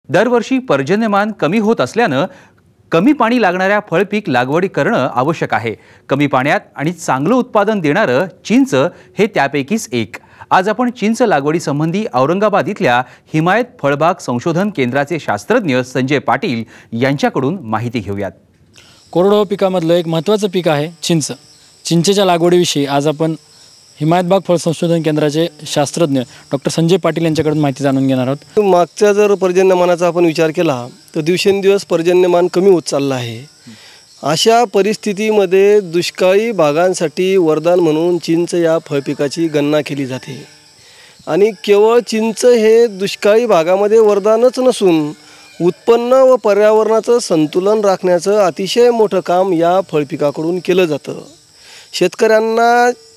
दरवर्षी पर्जन्यमान कमी होत असल्यानं कमी पाणी लागणाऱ्या फळपीक लागवडी करणं आवश्यक आहे। कमी पाण्यात आणि चांगलं उत्पादन देणारं चिंच हे त्यापैकीच एक। आज आपण चिंच लागवडी संबंधी औरंगाबाद इथल्या हिमायत फळबाग संशोधन केंद्राचे शास्त्रज्ञ संजय पाटील यांच्याकडून माहिती घेऊयात। कोरडवाहू पिकामधलं एक महत्त्वाचं पीक आहे चिंच। चिंचेच्या लागवडीविषयी आज आपण हिमायत बाग फळ संशोधन केंद्राचे शास्त्रज्ञ डॉक्टर संजय पाटील यांच्याकडून माहिती जाणून घेणार आहोत। मागच्या जर पर्जन्यमानाचा आपण विचार केला तर दिवसेंदिवस पर्जन्यमान कमी होत चाललं आहे। अशा परिस्थितीमध्ये दुष्काळी भागांसाठी वरदान म्हणून चिंच या फळपिकाची गणना केली जाते आणि केवळ चिंच हे दुष्काळी भागामध्ये वरदानच नसून उत्पन्न व पर्यावरणाचं संतुलन राखण्याचं अतिशय मोठं काम या फळपिकाकडून केलं जातं। शेतकऱ्यांना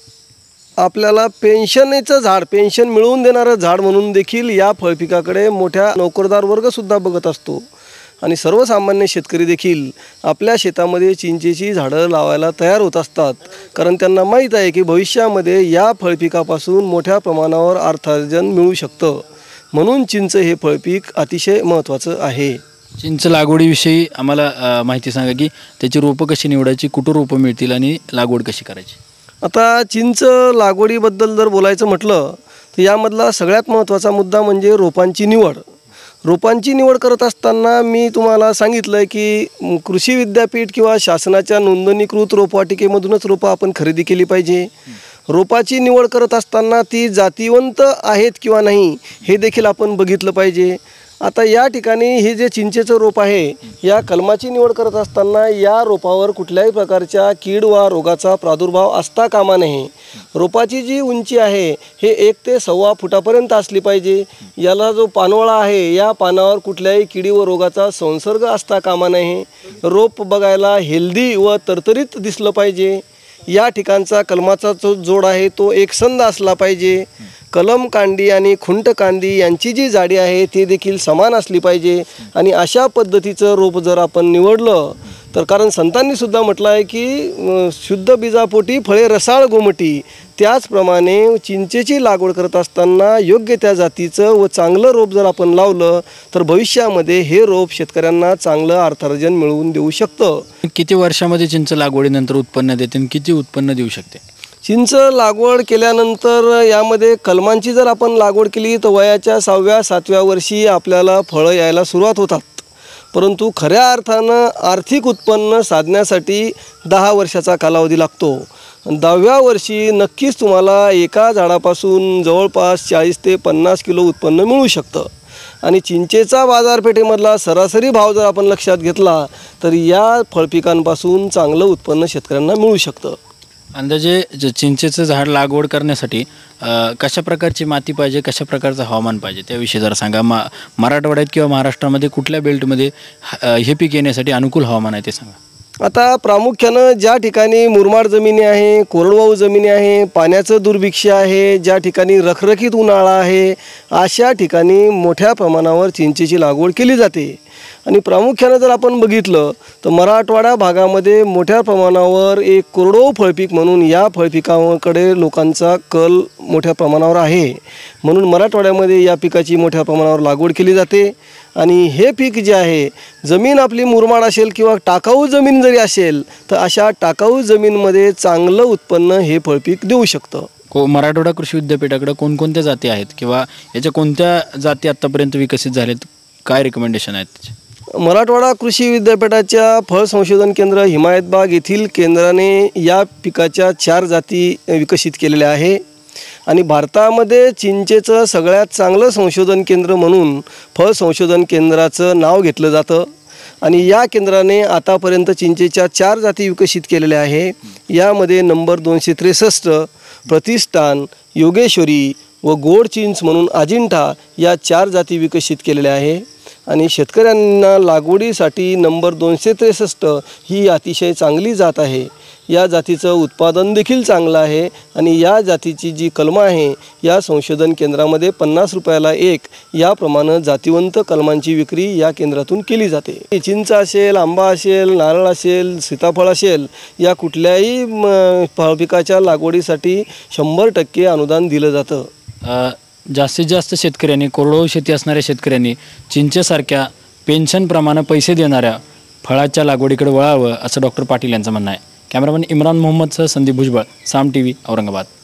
आपल्याला पेन्शनचं झाड, पेन्शन मिळवून देणारं झाड म्हणून देखील या फळपिकाकडे मोठ्या नोकरदार वर्गसुद्धा बघत असतो आणि सर्वसामान्य शेतकरी देखील आपल्या शेतामध्ये चिंचेची झाडं लावायला तयार होत असतात, कारण त्यांना माहीत आहे की भविष्यामध्ये या फळपिकापासून मोठ्या प्रमाणावर अर्थार्जन मिळू शकतं। म्हणून चिंच हे फळपीक अतिशय महत्त्वाचं आहे। चिंच लागवडीविषयी आम्हाला माहिती सांगा की त्याची रोपं कशी निवडायची, कुठं रोपं मिळतील आणि लागवड कशी करायची। आता चिंच लागवडीबद्दल जर बोलायचं म्हटलं तर यामधला सगळ्यात महत्त्वाचा मुद्दा म्हणजे रोपांची निवड। रोपांची निवड करत असताना मी तुम्हाला सांगितलं आहे की कृषी विद्यापीठ किंवा शासनाच्या नोंदणीकृत रोपवाटिकेमधूनच रोपं आपण खरेदी केली पाहिजे। रोपाची निवड करत असताना ती जातीवंत आहेत किंवा नाही हे देखील आपण बघितलं पाहिजे। आता या ठिकाणी हे जे चिंचेचं रोप आहे या कलमाची निवड करत असताना या रोपावर कुठल्याही प्रकारच्या कीड वा रोगाचा प्रादुर्भाव असता कामा नये। रोपाची जी उंची आहे हे 1 ते 1.25 फुटापर्यंत असली पाहिजे। याला जो पानवळा आहे या पानावर कुठल्याही किडी व रोगाचा संसर्ग असता कामा नये। रोप बघायला हेल्दी व तरतरीत दिसलं पाहिजे। या ठिकाणचा कलमाचा जो जोड आहे तो एकसंध असला पाहिजे। कलम कांडी आणि खुंट कांडी यांची जी जाडी आहे ती देखील समान असली पाहिजे आणि अशा पद्धतीचं रोप जर आपण निवडलं तर, कारण संतांनी सुद्धा म्हटलं आहे की शुद्ध बीजापोटी फळे रसाळ गोमटी, त्याचप्रमाणे चिंचेची लागवड करत असताना योग्य त्या जातीचं व चांगलं रोप जर आपण लावलं तर भविष्यामध्ये हे रोप शेतकऱ्यांना चांगलं अर्थार्जन मिळवून देऊ शकतं। किती वर्षामध्ये चिंच लागवडीनंतर उत्पन्न देते आणि किती उत्पन्न देऊ शकते? चिंच लागवड केल्यानंतर यामध्ये कलमांची जर आपण लागवड केली तर वयाच्या 6व्या-7व्या वर्षी आपल्याला फळं यायला सुरुवात होतात, परंतु खऱ्या अर्थानं आर्थिक उत्पन्न साधण्यासाठी 10 वर्षाचा कालावधी लागतो। 10व्या वर्षी नक्कीच तुम्हाला एका झाडापासून जवळपास 40 ते 50 किलो उत्पन्न मिळू शकतं आणि चिंचेचा बाजारपेठेमधला सरासरी भाव जर आपण लक्षात घेतला तर या फळपिकांपासून चांगलं उत्पन्न शेतकऱ्यांना मिळू शकतं। अंदाजे चिंचेचं झाड लागवड करण्यासाठी कशा प्रकारची माती पाहिजे, कशा प्रकारचं हवामान पाहिजे त्याविषयी जरा सांगा। मराठवाड्यात किंवा महाराष्ट्रामध्ये कुठल्या बेल्टमध्ये हे पीक येण्यासाठी अनुकूल हवामान आहे ते सांगा। आता प्रामुख्यानं ज्या ठिकाणी मुरमाड जमिनी आहे, कोरडवाहू जमिनी आहे, पाण्याचं दुर्भिक्ष आहे, ज्या ठिकाणी रखरखीत उन्हाळा आहे, अशा ठिकाणी मोठ्या प्रमाणावर चिंचेची लागवड केली जाते आणि प्रामुख्यानं जर आपण बघितलं तर मराठवाडा भागामध्ये मोठ्या प्रमाणावर एक कोरडवाहू फळपीक म्हणून या फळपिकाकडे लोकांचा कल मोठ्या प्रमाणावर आहे। म्हणून मराठवाड्यामध्ये या पिकाची मोठ्या प्रमाणावर लागवड केली जाते आणि हे पीक जे आहे, जमीन आपली मुरमाड असेल किंवा टाकाऊ जमीन जरी असेल तर अशा टाकाऊ जमीनमध्ये चांगलं उत्पन्न हे फळपीक देऊ शकतं। मराठवाडा कृषी विद्यापीठाकडे कोणकोणत्या जाती आहेत किंवा याच्या कोणत्या जाती आत्तापर्यंत विकसित झालेत, काय रिकमेंडेशन आहेत त्याचे? मराठवाडा कृषी विद्यापीठाच्या फळ संशोधन केंद्र हिमायत बाग येथील केंद्राने या पिकाच्या 4 जाती विकसित केलेल्या आहे आणि भारतामध्ये चिंचेचं सगळ्यात चांगलं संशोधन केंद्र म्हणून फळ संशोधन केंद्राचं नाव घेतलं जातं आणि या केंद्राने आतापर्यंत चिंचेच्या 4 जाती विकसित केलेल्या आहे। यामध्ये नंबर 263, प्रतिष्ठान, योगेश्वरी व गोड चिंच म्हणून अजिंठा या 4 जाती विकसित केलेल्या आहे आणि शेतकऱ्यांना लागवडीसाठी नंबर 263 ही अतिशय चांगली जात आहे। या जातीचं उत्पादन देखील चांगलं आहे आणि या जातीची जी कलमं आहे या संशोधन केंद्रामध्ये 50 रुपयाला 1 याप्रमाणे जातीवंत कलमांची विक्री या केंद्रातून केली जाते। चिंच असेल, आंबा असेल, नारळ असेल, सीताफळ असेल, या कुठल्याही फळपिकाच्या लागवडीसाठी 100% अनुदान दिलं जातं। जास्तीत जास्त शेतकऱ्यांनी, कोरडवाहू शेती असणाऱ्या शेतकऱ्यांनी चिंचेसारख्या पेन्शनप्रमाणे पैसे देणाऱ्या फळाच्या लागवडीकडे वळावं असं डॉक्टर पाटील यांचं म्हणणं आहे. कॅमेरामन इम्रान मोहम्मदसह संदीप भुजबळ, साम TV, औरंगाबाद.